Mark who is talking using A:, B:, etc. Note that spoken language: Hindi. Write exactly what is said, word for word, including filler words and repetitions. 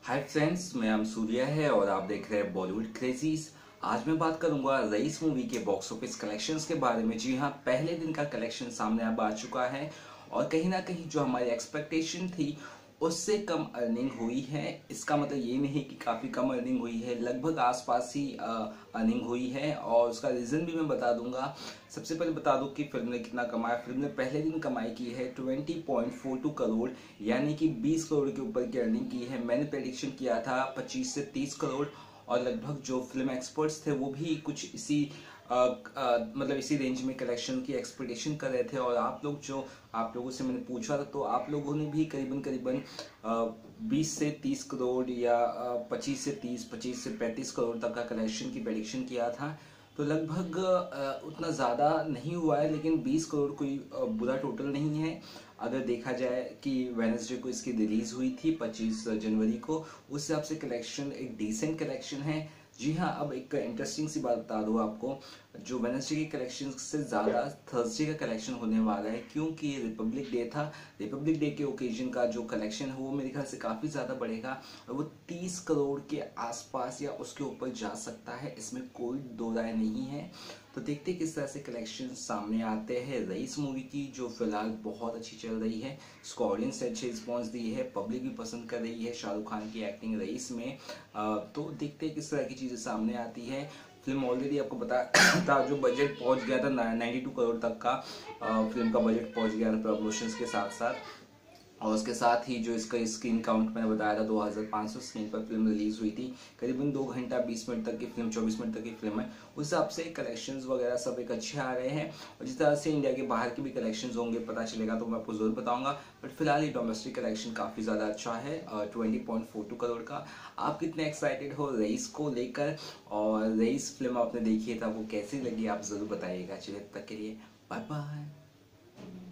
A: हाय फ्रेंड्स, मैं नाम सूर्या है और आप देख रहे हैं बॉलीवुड क्रेजीज। आज मैं बात करूंगा रईस मूवी के बॉक्स ऑफिस कलेक्शंस के बारे में। जी हाँ, पहले दिन का कलेक्शन सामने अब आ चुका है और कहीं ना कहीं जो हमारी एक्सपेक्टेशन थी उससे कम अर्निंग हुई है। इसका मतलब ये नहीं कि काफ़ी कम अर्निंग हुई है, लगभग आसपास ही अर्निंग हुई है और उसका रीज़न भी मैं बता दूंगा। सबसे पहले बता दूं कि फिल्म ने कितना कमाया। फिल्म ने पहले दिन कमाई की है twenty point four two crore, यानी कि बीस करोड़ के ऊपर की अर्निंग की है। मैंने प्रेडिक्शन किया था पच्चीस से तीस करोड़ और लगभग जो फिल्म एक्सपर्ट्स थे वो भी कुछ इसी आ, आ, मतलब इसी रेंज में कलेक्शन की एक्सपेक्टेशन कर रहे थे। और आप लोग जो आप लोगों से मैंने पूछा था तो आप लोगों ने भी करीबन करीबन बीस से तीस करोड़ या पच्चीस से तीस पच्चीस से पैंतीस करोड़ तक का कलेक्शन की प्रेडिक्शन किया था। तो लगभग आ, उतना ज़्यादा नहीं हुआ है, लेकिन बीस करोड़ कोई आ, बुरा टोटल नहीं है। अगर देखा जाए कि वेडनेसडे को इसकी रिलीज हुई थी पच्चीस जनवरी को, उस हिसाब से कलेक्शन एक डिसेंट कलेक्शन है। जी हाँ, अब एक इंटरेस्टिंग सी बात बता दूँ आपको, जो वेडनेसडे के कलेक्शन से ज़्यादा थर्सडे का कलेक्शन होने वाला है, क्योंकि रिपब्लिक डे था। रिपब्लिक डे के ओकेजन का जो कलेक्शन है वो मेरे ख्याल से काफ़ी ज़्यादा बढ़ेगा और वो तीस करोड़ के आसपास या उसके ऊपर जा सकता है, इसमें कोई दो राय नहीं है। तो देखते किस तरह से कलेक्शन सामने आते हैं रईस मूवी की, जो फिलहाल बहुत अच्छी चल रही है। इसको ऑडियंस से अच्छी रिस्पॉन्स दी है, पब्लिक भी पसंद कर रही है शाहरुख खान की एक्टिंग रईस में। तो देखते किस तरह की चीज़ें सामने आती है। फिल्म ऑलरेडी आपको बता था, जो बजट पहुंच गया था बानवे करोड़ तक का फिल्म का बजट पहुंच गया था प्रमोशंस के साथ साथ। और उसके साथ ही जो इसका स्क्रीन काउंट मैंने बताया था दो हज़ार पाँच सौ स्क्रीन पर फिल्म रिलीज हुई थी। करीबन दो घंटा बीस मिनट तक की फिल्म, चौबीस मिनट तक की फिल्म है। उस हिसाब से कलेक्शंस वगैरह सब एक अच्छे आ रहे हैं और जिस तरह से इंडिया के बाहर के भी कलेक्शंस होंगे पता चलेगा तो मैं आपको जरूर बताऊंगा। बट फिलहाल ये डोमेस्टिक कलेक्शन काफ़ी ज़्यादा अच्छा है, twenty point four two crore का। आप कितने एक्साइटेड हो रईस को लेकर, और रईस फिल्म आपने देखी है था वो कैसी लगी आप ज़रूर बताइएगा। चलिए तब तक के लिए बाय बाय।